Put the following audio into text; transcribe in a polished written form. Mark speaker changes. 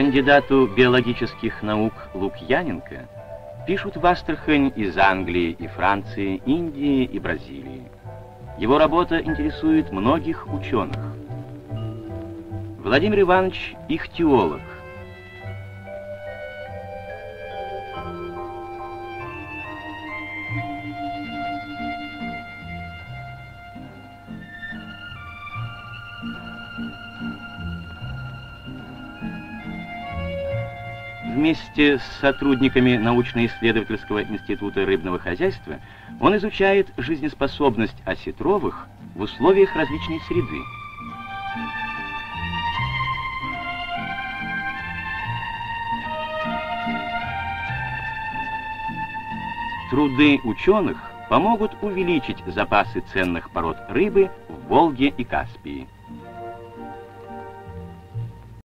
Speaker 1: кандидату биологических наук Лукьяненко пишут в Астрахань из Англии и Франции, Индии и Бразилии. Его работа интересует многих ученых. Владимир Иванович – ихтиолог. Вместе с сотрудниками научно-исследовательского института рыбного хозяйства он изучает жизнеспособность осетровых в условиях различной среды. Труды ученых помогут увеличить запасы ценных пород рыбы в Волге и Каспии.